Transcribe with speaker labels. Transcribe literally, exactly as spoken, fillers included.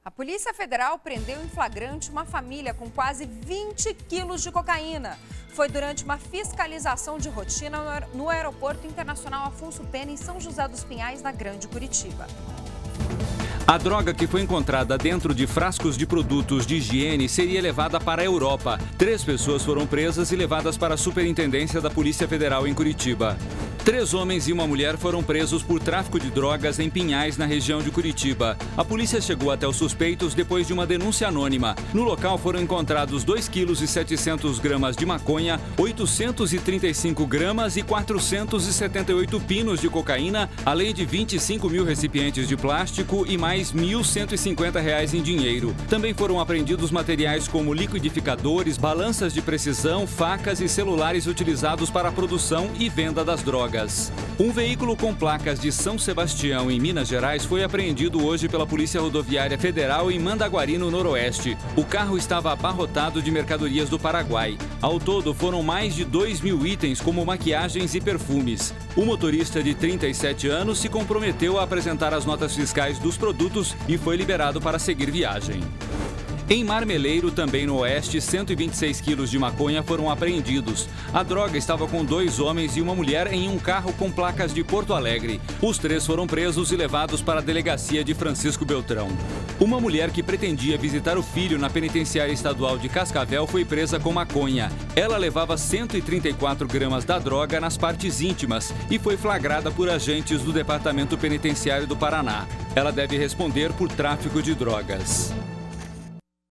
Speaker 1: A Polícia Federal prendeu em flagrante uma família com quase vinte quilos de cocaína. Foi durante uma fiscalização de rotina no Aeroporto Internacional Afonso Pena, em São José dos Pinhais, na Grande Curitiba.
Speaker 2: A droga que foi encontrada dentro de frascos de produtos de higiene seria levada para a Europa. Três pessoas foram presas e levadas para a Superintendência da Polícia Federal em Curitiba. Três homens e uma mulher foram presos por tráfico de drogas em Pinhais, na região de Curitiba. A polícia chegou até os suspeitos depois de uma denúncia anônima. No local foram encontrados dois quilos e setecentos gramas de maconha, oitocentos e trinta e cinco gramas e quatrocentos e setenta e oito pinos de cocaína, além de vinte e cinco mil recipientes de plástico e mais mil cento e cinquenta reais em dinheiro. Também foram apreendidos materiais como liquidificadores, balanças de precisão, facas e celulares utilizados para a produção e venda das drogas. Um veículo com placas de São Sebastião, em Minas Gerais, foi apreendido hoje pela Polícia Rodoviária Federal em Mandaguari, no Noroeste. O carro estava abarrotado de mercadorias do Paraguai. Ao todo, foram mais de dois mil itens, como maquiagens e perfumes. O motorista, de trinta e sete anos, se comprometeu a apresentar as notas fiscais dos produtos e foi liberado para seguir viagem. Em Marmeleiro, também no Oeste, cento e vinte e seis quilos de maconha foram apreendidos. A droga estava com dois homens e uma mulher em um carro com placas de Porto Alegre. Os três foram presos e levados para a delegacia de Francisco Beltrão. Uma mulher que pretendia visitar o filho na penitenciária estadual de Cascavel foi presa com maconha. Ela levava cento e trinta e quatro gramas da droga nas partes íntimas e foi flagrada por agentes do Departamento Penitenciário do Paraná. Ela deve responder por tráfico de drogas.